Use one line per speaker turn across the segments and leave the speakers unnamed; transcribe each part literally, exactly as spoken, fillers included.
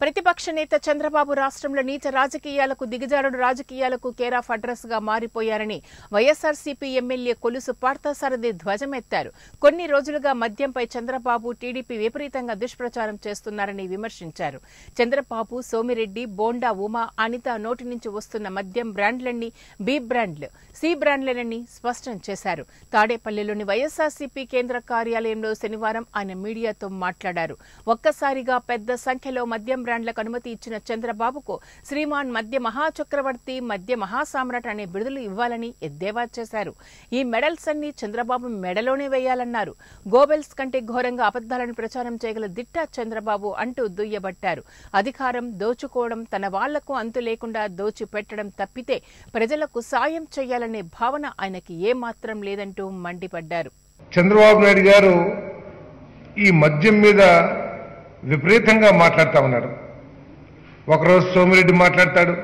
ప్రతిపక్ష నేత చంద్రబాబు రాష్ట్రంలో నీచ రాజకీయాలకు దిగజారుడు రాజకీయాలకు కేర్ ఆఫ్ అడ్రస్ గా మారిపోయారని వైఎస్ఆర్సీపీ ఎమ్మెల్యే కొలుసు పార్థసారథి ధ్వజమెత్తారు. కొన్ని రోజులుగా మద్యంపై చంద్రబాబు టీడీపీ విపరీతంగా దుష్ప్రచారం చేస్తున్నారని విమర్శించారు. చంద్రబాబు, సోమిరెడ్డి, బోండా ఉమా, అనిత నోటి నుంచి వస్తున్న మద్యం బ్రాండ్లన్నీ బి బ్రాండ్లు, సి బ్రాండ్లేనని స్పష్టం చేశారు. తాడేపల్లిలోని వైఎస్ఆర్సీపీ కేంద్ర కార్యాలయంలో శనివారం ఆయన మీడియాతో మాట్లాడారు. ఒక్కసారిగా పెద్ద సంఖ్యలో మద్యం బ్రాండ్లకు అనుమతి ఇచ్చిన చంద్రబాబుకు శ్రీమాన్ మద్య మహాచక్రవర్తి, మద్య మహాసామ్రాట్ అనే బిరుదులు ఇవ్వాలని ఎద్దేవా చేశారు. ఈ మెడల్స్ అన్ని చంద్రబాబు మెడలోనే వేయాలన్నారు. గోబెల్స్ కంటే ఘోరంగా అబద్దాలను ప్రచారం చేయగల దిట్ట చంద్రబాబు అంటూ దుయ్యబట్టారు. అధికారం దోచుకోవడం, తన వాళ్లకు అంతు లేకుండా దోచి పెట్టడం తప్పితే ప్రజలకు సాయం చేయాలనే భావన ఆయనకి ఏమాత్రం లేదంటూ మండిపడ్డారు.
చంద్రబాబు నాయుడు గారు ఈ మద్యం మీద విపరీతంగా మాట్లాడుతూ ఉన్నారు. ఒకరోజు సోమిరెడ్డి మాట్లాడతాడు,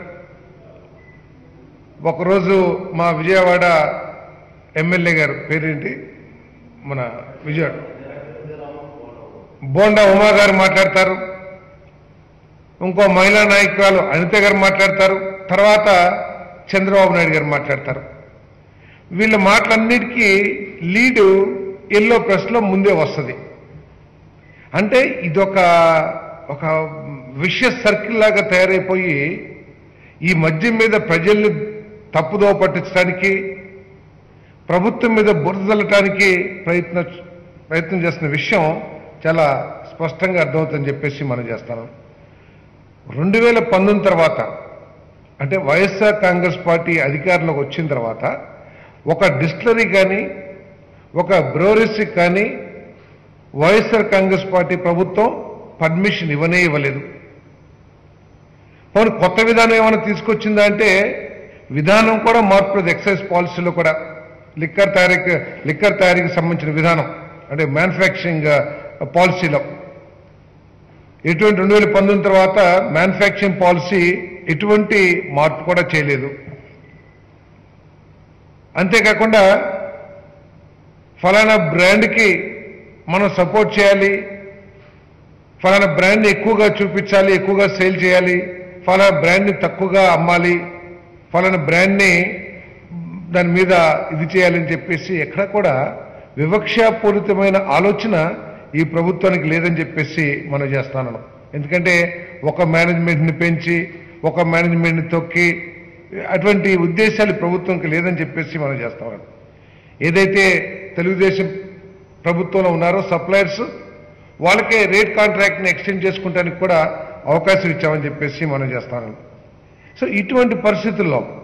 ఒకరోజు మా విజయవాడ ఎమ్మెల్యే గారు పేరేంటి మన విజయవాడ బోండా ఉమా గారు మాట్లాడతారు, ఇంకో మహిళా నాయకురాలు అనిత గారు మాట్లాడతారు, తర్వాత చంద్రబాబు నాయుడు గారు మాట్లాడతారు. వీళ్ళ మాటలన్నిటికీ లీడు ఎల్లో ప్రెస్లో ముందే వస్తుంది. అంటే ఇదొక ఒక విషయస్ సర్కిల్ లాగా తయారైపోయి ఈ మద్యం మీద ప్రజల్ని తప్పుదోవ పట్టించడానికి, ప్రభుత్వం మీద బురద చల్లటానికి ప్రయత్న ప్రయత్నం చేస్తున్న విషయం చాలా స్పష్టంగా అర్థమవుతుందని చెప్పేసి మనం చేస్తాను. రెండు వేల పంతొమ్మిది తర్వాత అంటే వైఎస్ఆర్ కాంగ్రెస్ పార్టీ అధికారంలోకి వచ్చిన తర్వాత ఒక డిస్టిలరీ కానీ ఒక బ్రూవరీకి కానీ వైఎస్ఆర్ కాంగ్రెస్ పార్టీ ప్రభుత్వం పర్మిషన్ ఇవ్వనే ఇవ్వలేదు. పోనీ కొత్త విధానం ఏమైనా తీసుకొచ్చిందా అంటే విధానం కూడా మార్పు లేదు. ఎక్సైజ్ పాలసీలో కూడా లిక్కర్ తయారీకి లిక్కర్ తయారీకి సంబంధించిన విధానం అంటే మ్యానుఫ్యాక్చరింగ్ పాలసీలో ఎటువంటి రెండు వేల పంతొమ్మిది తర్వాత మ్యానుఫ్యాక్చరింగ్ పాలసీ ఎటువంటి మార్పు కూడా చేయలేదు. అంతేకాకుండా ఫలానా బ్రాండ్కి మనం సపోర్ట్ చేయాలి, ఫలానా బ్రాండ్ని ఎక్కువగా చూపించాలి, ఎక్కువగా సేల్ చేయాలి, ఫలానా బ్రాండ్ని తక్కువగా అమ్మాలి, ఫలానా బ్రాండ్ని దాని మీద ఇది చేయాలని చెప్పేసి ఎక్కడ కూడా వివక్షాపూరితమైన ఆలోచన ఈ ప్రభుత్వానికి లేదని చెప్పేసి మనం చేస్తున్నాను. ఎందుకంటే ఒక మేనేజ్మెంట్ని పెంచి ఒక మేనేజ్మెంట్ని తొక్కి అటువంటి ఉద్దేశాలు ప్రభుత్వంకి లేదని చెప్పేసి మనం చేస్తున్నాం. ఏదైతే తెలుగుదేశం ప్రభుత్వంలో ఉన్నారో సప్లయర్స్ వాళ్ళకే రేట్ కాంట్రాక్ట్ని ఎక్స్టెండ్ చేసుకుంటానికి కూడా అవకాశం ఇచ్చామని చెప్పేసి మనం చేస్తాను. సో ఇటువంటి పరిస్థితుల్లో